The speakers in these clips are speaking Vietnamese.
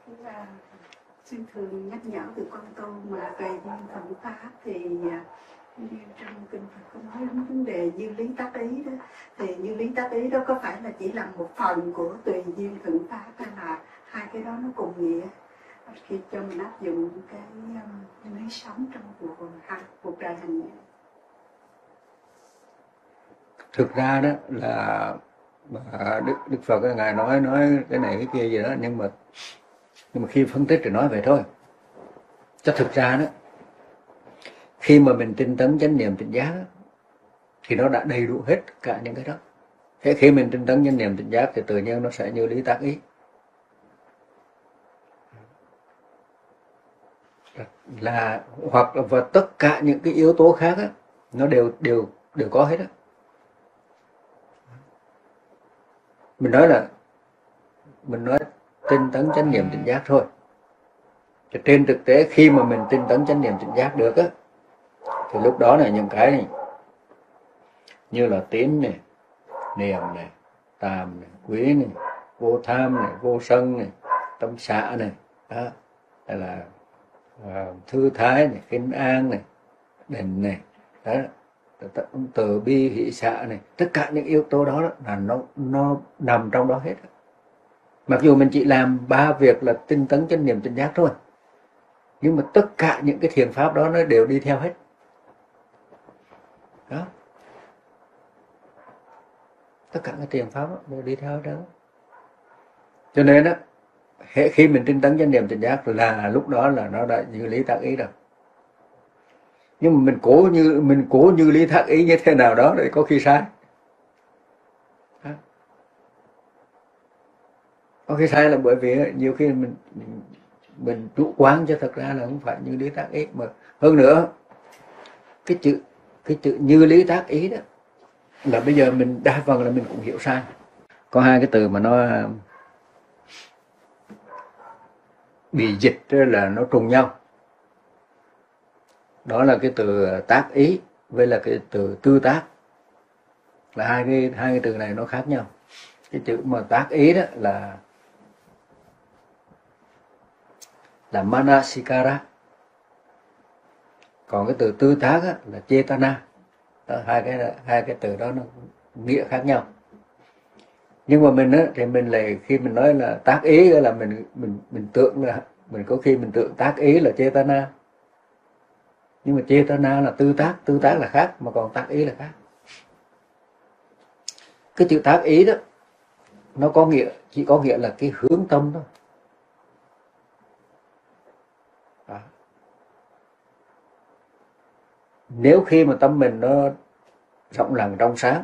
Là xin thường nhắc nhở từ con tôi mà về duyên thận pháp thì như trong kinh Phật có nói đến vấn đề như lý tác ý đó, thì như lý tác ý đó có phải là chỉ là một phần của tùy duyên thận pháp, hay là hai cái đó nó cùng nghĩa khi cho mình áp dụng cái lý sống trong cuộc đời hành nghề? Thực ra đó là Đức Phật ngài nói cái này cái kia gì đó, nhưng mà khi phân tích thì nói vậy thôi. Chứ thực ra đó, khi mà mình tinh tấn chánh niệm tỉnh giác đó, thì nó đã đầy đủ hết cả những cái đó. Thế khi mình tinh tấn chánh niệm tỉnh giác thì tự nhiên nó sẽ như lý tác ý, là hoặc là và tất cả những cái yếu tố khác á, nó đều có hết á. Mình nói tinh tấn chánh niệm tỉnh giác thôi. Thì trên thực tế khi mà mình tinh tấn chánh niệm tỉnh giác được á, thì lúc đó là những cái này như là tín này, niệm này, tàm này, quý này, vô tham này, vô sân này, tâm xả này, đó, hay là thư thái này, khinh an này, định này, đó, từ bi hỷ xả này, tất cả những yếu tố đó là nó nằm trong đó hết. Mặc dù mình chỉ làm 3 việc là tinh tấn chánh niệm tỉnh giác thôi, nhưng mà tất cả những cái thiền pháp đó nó đều đi theo hết đó. Tất cả cái thiền pháp đó đều đi theo đó. Cho nên á, khi mình tinh tấn chánh niệm tỉnh giác là lúc đó là nó đã như lý tác ý rồi. Nhưng mà mình cố như lý tác ý như thế nào đó thì có khi sai. Có khi sai là bởi vì nhiều khi mình chủ quan, cho thật ra là không phải như lý tác ý. Mà hơn nữa, cái chữ như lý tác ý đó là bây giờ mình đa phần là mình cũng hiểu sai. Có hai cái từ mà nó bị dịch là nó trùng nhau. Đó là cái từ tác ý với là cái từ tư tác. Là hai cái từ này nó khác nhau. Cái chữ mà tác ý đó là manasikara. Còn cái từ tư tác á, là chetana. Đó, hai cái từ đó nó nghĩa khác nhau. Nhưng mà mình á, thì mình lại khi mình nói là tác ý là mình tưởng là mình có khi mình tưởng tác ý là chetana. Nhưng mà chetana là tư tác là khác, mà còn tác ý là khác. Cái chữ tác ý đó nó chỉ có nghĩa là cái hướng tâm thôi. Đó. Nếu khi mà tâm mình nó rộng lặng trong sáng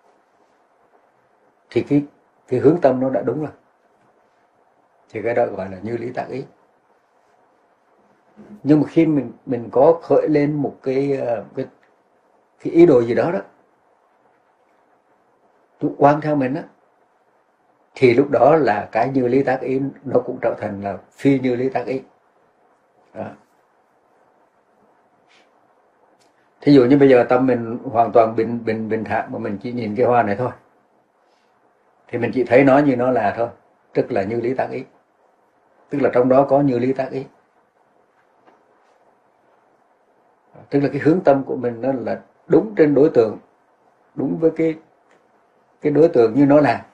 thì cái hướng tâm nó đã đúng rồi, thì cái đó gọi là như lý tác ý. Nhưng mà khi mình có khởi lên một cái ý đồ gì đó chủ quan theo mình á, thì lúc đó là cái như lý tác ý nó cũng trở thành là phi như lý tác ý. Đó. Thí dụ như bây giờ tâm mình hoàn toàn bình thản mà mình chỉ nhìn cái hoa này thôi, thì mình chỉ thấy nó như nó là thôi, tức là như lý tác ý, tức là trong đó có như lý tác ý. Tức là cái hướng tâm của mình nó là đúng trên đối tượng, đúng với cái đối tượng như nó là.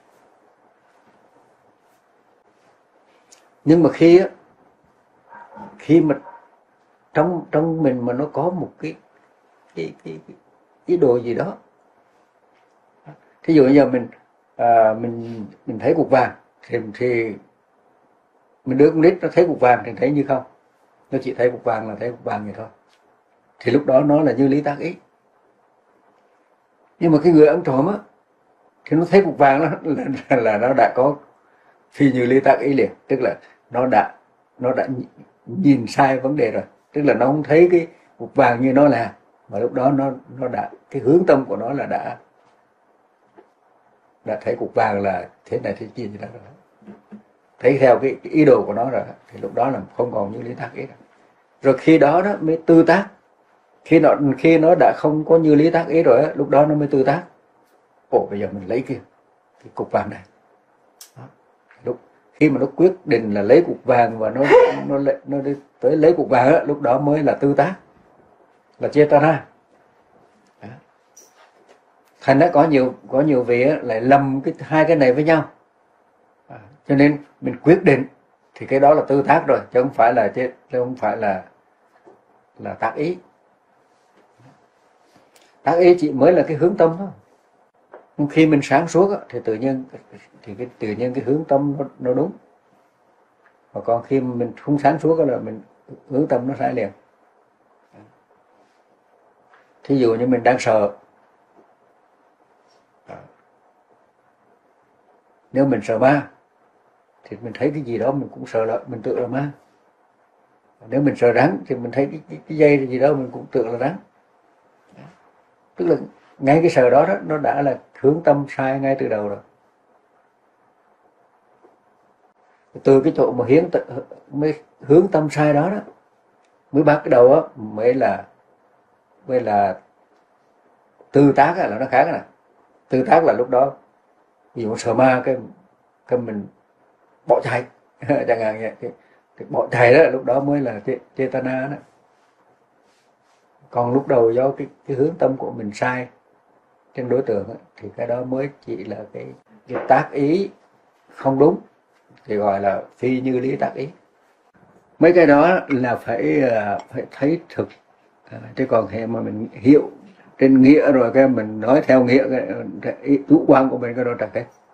Nhưng mà khi mà trong mình mà nó có một cái ý đồ gì đó, thí dụ bây giờ mình thấy cục vàng thì mình đưa con nít nó thấy cục vàng thì thấy như không, nó chỉ thấy cục vàng là thấy cục vàng vậy thôi, thì lúc đó nó là như lý tác ý. Nhưng mà cái người ăn trộm á thì nó thấy cục vàng là nó đã có phi như lý tác ý liền, tức là nó đã nhìn sai vấn đề rồi, tức là nó không thấy cái cục vàng như nó là, mà lúc đó nó đã, cái hướng tâm của nó là đã thấy cục vàng là thế này thế kia gì đó rồi, thấy theo cái ý đồ của nó rồi, thì lúc đó là không còn như lý tác ý rồi. Rồi khi đó mới tư tác. Khi nó đã không có như lý tác ý rồi, lúc đó nó mới tư tác. Ồ, bây giờ mình lấy cái cục vàng này. Đó. khi mà nó quyết định là lấy cục vàng và nó đi tới lấy cục vàng đó, lúc đó mới là tư tác, là chetana. Thành ra có nhiều vị lại lầm hai cái này với nhau, cho nên mình quyết định thì cái đó là tư tác rồi, chứ không phải là tác ý. Tác ý chỉ mới là cái hướng tâm thôi. Khi mình sáng suốt thì tự nhiên cái hướng tâm nó đúng. Và còn khi mình không sáng suốt là mình hướng tâm nó sai liền. Thí dụ như mình đang sợ, nếu mình sợ ma thì mình thấy cái gì đó mình cũng sợ là mình tự là ma. Nếu mình sợ rắn thì mình thấy cái dây gì đó mình cũng tự là rắn. Tức là ngay cái sợ đó nó đã là hướng tâm sai ngay từ đầu rồi. Từ cái chỗ mà mới hướng tâm sai đó mới bắt cái đầu đó, mới là tư tác là nó khác nè. Tư tác là lúc đó ví dụ sợ ma cái mình bỏ chạy chẳng hạn vậy, cái bỏ chạy đó lúc đó mới là chetana đó. Còn lúc đầu do cái hướng tâm của mình sai trên đối tượng thì cái đó mới chỉ là cái tác ý không đúng, thì gọi là phi như lý tác ý. Mấy cái đó là phải thấy thực, chứ còn hệ mà mình hiểu trên nghĩa rồi cái mình nói theo nghĩa cái chủ quan của mình cái đó trật hết.